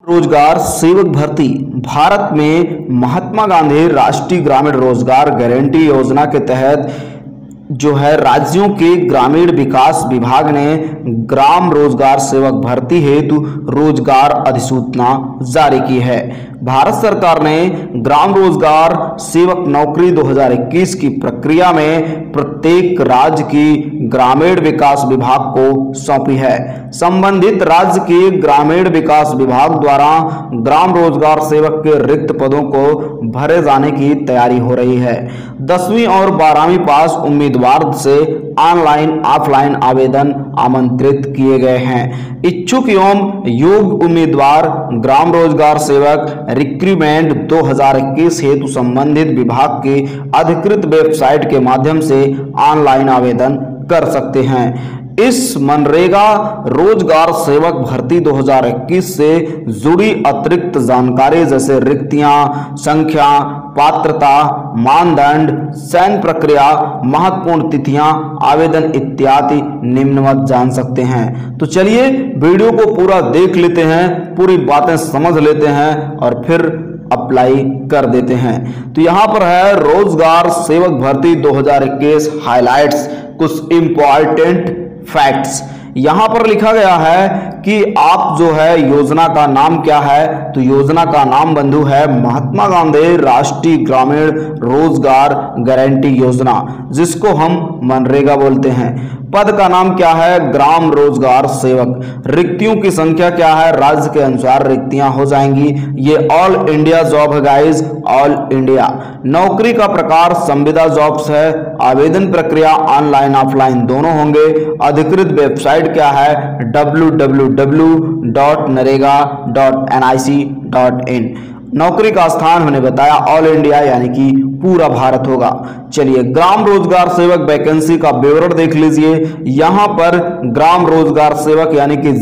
रोजगार सेवक भर्ती भारत में महात्मा गांधी राष्ट्रीय ग्रामीण रोजगार गारंटी योजना के तहत जो है राज्यों के ग्रामीण विकास विभाग ने ग्राम रोजगार सेवक भर्ती हेतु रोजगार अधिसूचना जारी की है। भारत सरकार ने ग्राम रोजगार सेवक नौकरी 2021 की प्रक्रिया में प्रत्येक राज्य की ग्रामीण विकास विभाग को सौंपी है। संबंधित राज्य के ग्रामीण विकास विभाग द्वारा ग्राम रोजगार सेवक के रिक्त पदों को भरे जाने की तैयारी हो रही है। 10वीं और 12वीं पास उम्मीदवार से ऑनलाइन ऑफलाइन आवेदन आमंत्रित किए गए हैं। इच्छुक एवं योग्य उम्मीदवार ग्राम रोजगार सेवक रिक्रूटमेंट 2021 हेतु संबंधित विभाग की अधिकृत वेबसाइट के माध्यम से ऑनलाइन आवेदन कर सकते हैं। इस मनरेगा रोजगार सेवक भर्ती 2021 से जुड़ी अतिरिक्त जानकारी जैसे रिक्तियां, संख्या, पात्रता, मानदंड, चयन प्रक्रिया, महत्वपूर्ण तिथियां, आवेदन इत्यादि निम्नवत जान सकते हैं। तो चलिए वीडियो को पूरा देख लेते हैं, पूरी बातें समझ लेते हैं और फिर अप्लाई कर देते हैं। तो यहाँ पर है रोजगार सेवक भर्ती 2021 हाइलाइट्स, कुछ इंपॉर्टेंट फैक्ट्स। यहां पर लिखा गया है कि आप जो है योजना का नाम क्या है, तो योजना का नाम बंधु है महात्मा गांधी राष्ट्रीय ग्रामीण रोजगार गारंटी योजना, जिसको हम मनरेगा बोलते हैं। पद का नाम क्या है, ग्राम रोजगार सेवक। रिक्तियों की संख्या क्या है, राज्य के अनुसार रिक्तियां हो जाएंगी। ये ऑल इंडिया जॉब है गाइस, ऑल इंडिया। नौकरी का प्रकार संविदा जॉब्स है। आवेदन प्रक्रिया ऑनलाइन ऑफलाइन दोनों होंगे। अधिकृत वेबसाइट क्या है, www.narega.nic.in। नौकरी का स्थान हमने बताया ऑल इंडिया यानी कि पूरा भारत होगा। चलिए ग्राम रोजगार सेवक वैकेंसी का विवरण देख लीजिए। यहां पर ग्राम रोजगार सेवक यानी कि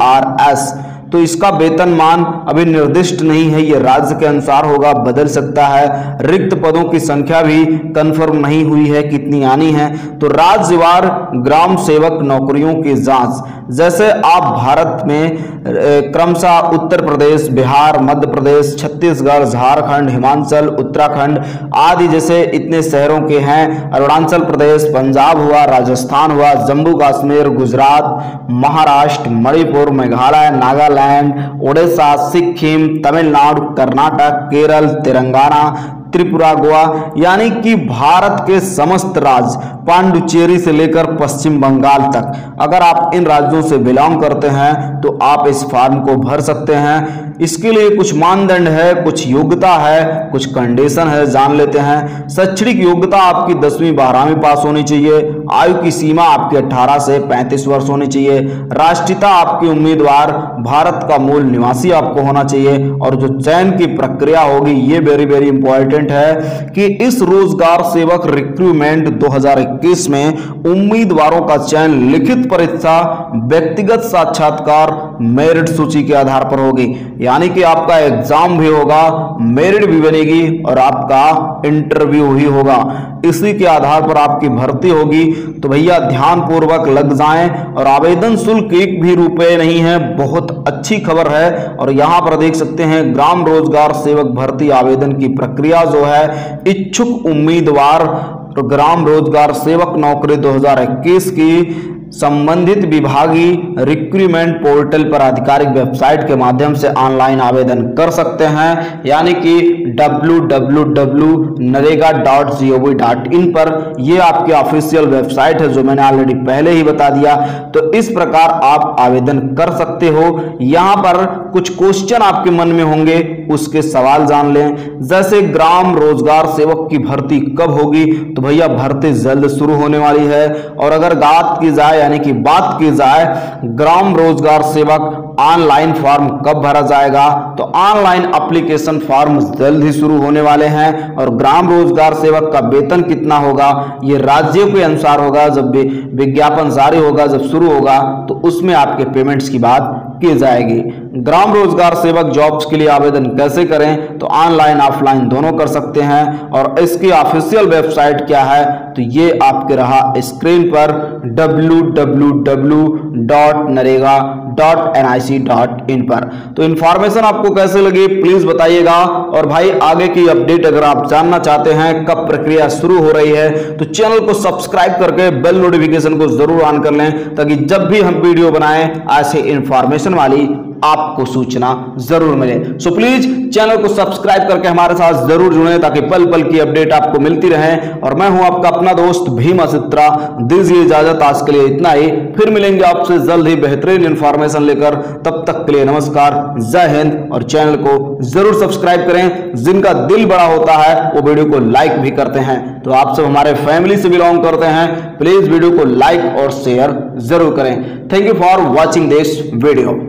GRS, तो इसका वेतनमान अभी निर्दिष्ट नहीं है, ये राज्य के अनुसार होगा, बदल सकता है। रिक्त पदों की संख्या भी कंफर्म नहीं हुई है कितनी आनी है। तो राज्यवार ग्राम सेवक नौकरियों की जांच, जैसे आप भारत में क्रमशः उत्तर प्रदेश, बिहार, मध्य प्रदेश, छत्तीसगढ़, झारखंड, हिमाचल, उत्तराखंड आदि जैसे इतने शहरों के हैं। अरुणाचल प्रदेश, पंजाब हुआ, राजस्थान हुआ, जम्मू कश्मीर, गुजरात, महाराष्ट्र, मणिपुर, मेघालय, नागालैंड, ओडिशा, सिक्किम, तमिलनाडु, कर्नाटक, केरल, तेलंगाना, त्रिपुरा, गोवा यानी कि भारत के समस्त राज्य, पांडुचेरी से लेकर पश्चिम बंगाल तक। अगर आप इन राज्यों से बिलोंग करते हैं तो आप इस फॉर्म को भर सकते हैं। इसके लिए कुछ मानदंड है, कुछ योग्यता है, कुछ कंडीशन है, जान लेते हैं। शैक्षणिक योग्यता आपकी 10वीं 12वीं पास होनी चाहिए। आयु की सीमा आपकी 18 से 35 वर्ष होनी चाहिए। राष्ट्रीयता आपकी उम्मीदवार भारत का मूल निवासी आपको होना चाहिए। और जो चयन की प्रक्रिया होगी ये वेरी इंपॉर्टेंट है कि इस रोजगार सेवक रिक्रूटमेंट 2021 में उम्मीदवारों का चयन लिखित परीक्षा, व्यक्तिगत साक्षात्कार, मेरिट सूची के आधार पर होगी। यानी कि आपका एग्जाम भी होगा, मेरिट भी बनेगी और आपका इंटरव्यू ही होगा। इसी के आधार पर आपकी भर्ती होगी। तो भैया ध्यान पूर्वक लग जाएं। और आवेदन शुल्क 1 भी रुपए नहीं है, बहुत अच्छी खबर है। और यहां पर देख सकते हैं ग्राम रोजगार सेवक भर्ती आवेदन की प्रक्रिया जो है, इच्छुक उम्मीदवार ग्राम रोजगार सेवक नौकरी 2021 की संबंधित विभागीय रिक्रूटमेंट पोर्टल पर आधिकारिक वेबसाइट के माध्यम से ऑनलाइन आवेदन कर सकते हैं। यानी कि www.narega.gov.in पर यह आपकी ऑफिशियल वेबसाइट है, जो मैंने ऑलरेडी पहले ही बता दिया। तो इस प्रकार आप आवेदन कर सकते हो। यहां पर कुछ क्वेश्चन आपके मन में होंगे, उसके सवाल जान लें। जैसे ग्राम रोजगार सेवक की भर्ती कब होगी, तो भैया भर्ती जल्द शुरू होने वाली है। और अगर बात की जाए यानी कि बात की जाए ग्राम रोजगार सेवक ऑनलाइन फॉर्म कब भरा जाएगा, तो ऑनलाइन एप्लीकेशन फॉर्म जल्द ही शुरू होने वाले हैं। और ग्राम रोजगार सेवक का वेतन कितना होगा ये राज्यों के अनुसार होगा। जब विज्ञापन जारी होगा, जब शुरू होगा, तो उसमें आपके पेमेंट्स की बात की जाएगी। ग्राम रोजगार सेवक जॉब्स के लिए आवेदन कैसे करें, तो ऑनलाइन ऑफलाइन दोनों कर सकते हैं। और इसकी ऑफिशियल वेबसाइट क्या है, तो ये आपके रहा स्क्रीन पर www.narega.gov.in। .nic.in पर। तो इन्फॉर्मेशन आपको कैसे लगी प्लीज बताइएगा। और भाई आगे की अपडेट अगर आप जानना चाहते हैं कब प्रक्रिया शुरू हो रही है तो चैनल को सब्सक्राइब करके बेल नोटिफिकेशन को जरूर ऑन कर लें, ताकि जब भी हम वीडियो बनाएं ऐसे इंफॉर्मेशन वाली आपको सूचना जरूर मिले। सो प्लीज चैनल को सब्सक्राइब करके हमारे साथ जरूर जुड़े, ताकि पल पल की अपडेट आपको मिलती रहे। और मैं हूं आपका अपना दोस्त भीमा चित्रा, दीजिए इजाजत, आज के लिए इतना ही। फिर मिलेंगे आपसे जल्द ही बेहतरीन इंफॉर्मेशन लेकर। तब तक के लिए नमस्कार, जय हिंद। और चैनल को जरूर सब्सक्राइब करें। जिनका दिल बड़ा होता है वो वीडियो को लाइक भी करते हैं, तो आप सब हमारे फैमिली से बिलोंग करते हैं, प्लीज वीडियो को लाइक और शेयर जरूर करें। Thank you for watching this video.